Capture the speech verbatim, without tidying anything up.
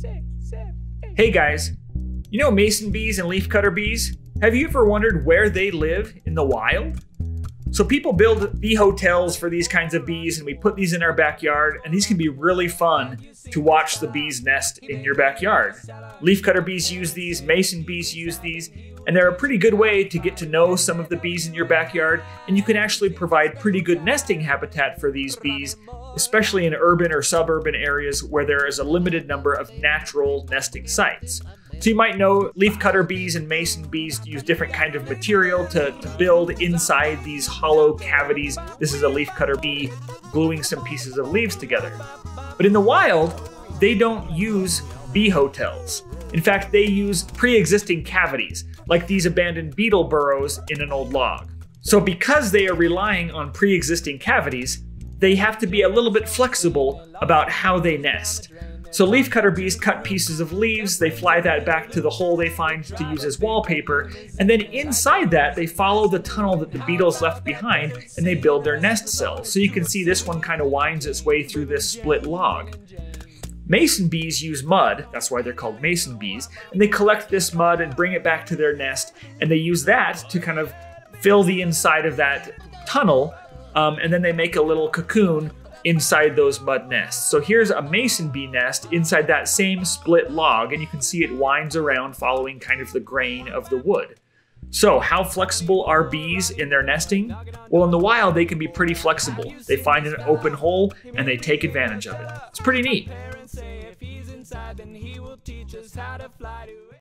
Hey guys, you know mason bees and leafcutter bees? Have you ever wondered where they live in the wild? So people build bee hotels for these kinds of bees, and we put these in our backyard, and these can be really fun to watch the bees nest in your backyard. Leafcutter bees use these, mason bees use these, and they're a pretty good way to get to know some of the bees in your backyard, and you can actually provide pretty good nesting habitat for these bees, especially in urban or suburban areas where there is a limited number of natural nesting sites. So you might know leafcutter bees and mason bees use different kinds of material to, to build inside these hollow cavities. This is a leafcutter bee gluing some pieces of leaves together. But in the wild, they don't use bee hotels. In fact, they use pre-existing cavities, like these abandoned beetle burrows in an old log. So because they are relying on pre-existing cavities, they have to be a little bit flexible about how they nest. So leafcutter bees cut pieces of leaves, they fly that back to the hole they find to use as wallpaper, and then inside that they follow the tunnel that the beetles left behind and they build their nest cells. So you can see this one kind of winds its way through this split log. Mason bees use mud, that's why they're called mason bees, and they collect this mud and bring it back to their nest, and they use that to kind of fill the inside of that tunnel, um, and then they make a little cocoon inside those mud nests. So here's a mason bee nest inside that same split log, and you can see it winds around following kind of the grain of the wood. So how flexible are bees in their nesting? Well, in the wild, they can be pretty flexible. They find an open hole and they take advantage of it. It's pretty neat.